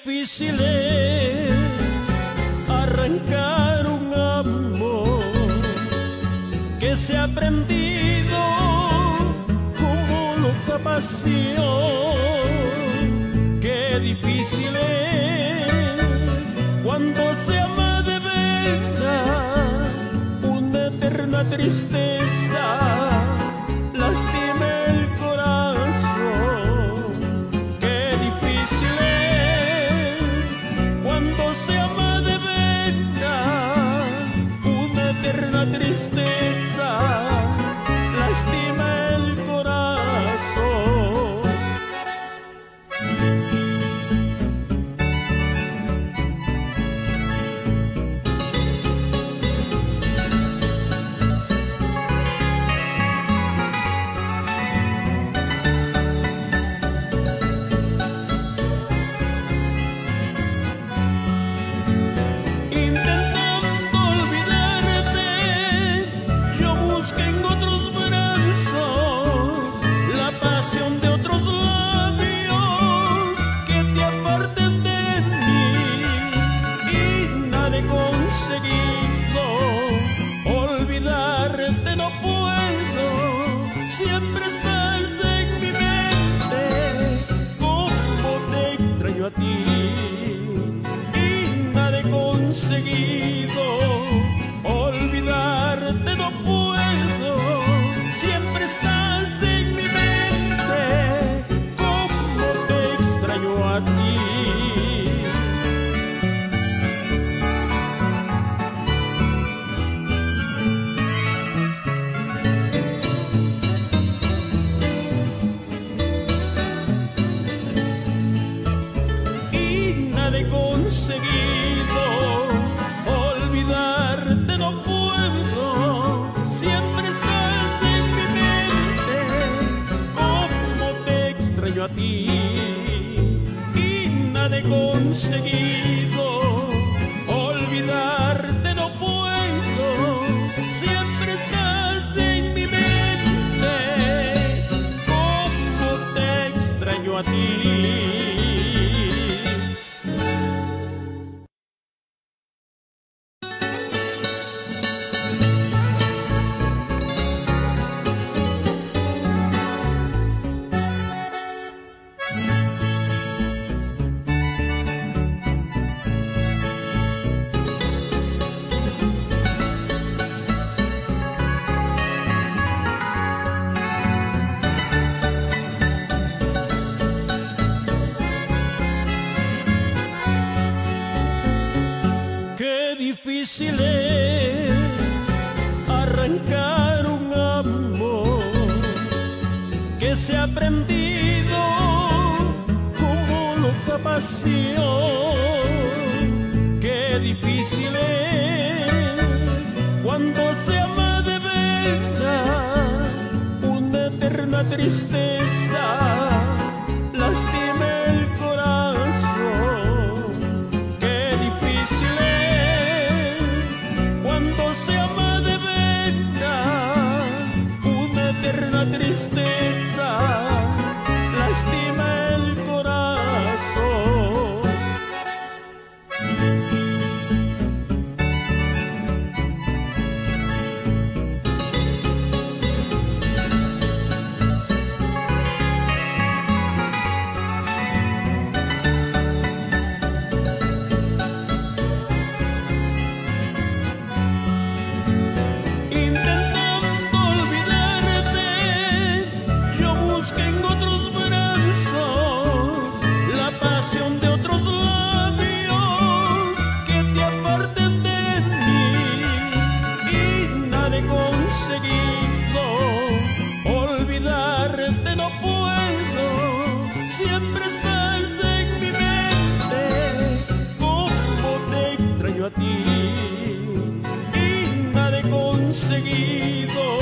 difícil es arrancar un amor que se ha prendido como loca pasión. Qué difícil es cuando se ama de verdad, una eterna tristeza lastima el corazón. Qué difícil es cuando se ama de verdad, una eterna tristeza lastima el corazón. Olvidarte no puedo, siempre estás en mi mente, como te extraño a ti y nada he conseguido. Olvidarte no puedo, siempre estás en mi mente, como te extraño a ti. He conseguido, olvidarte no puedo, siempre estás en mi mente, como te extraño a ti y nada he conseguido. Olvidarte no puedo, siempre estás en mi mente, como te extraño a ti. Qué difícil es arrancar un amor que se ha prendido como loca pasión. Qué difícil es cuando se ama de verdad, una eterna tristeza lastima el corazón. Qué difícil es cuando se ama de verdad, una eterna tristeza lastima el corazón. Olvidarte no puedo, siempre estás en mi mente, como te extraño a ti y nada he conseguido.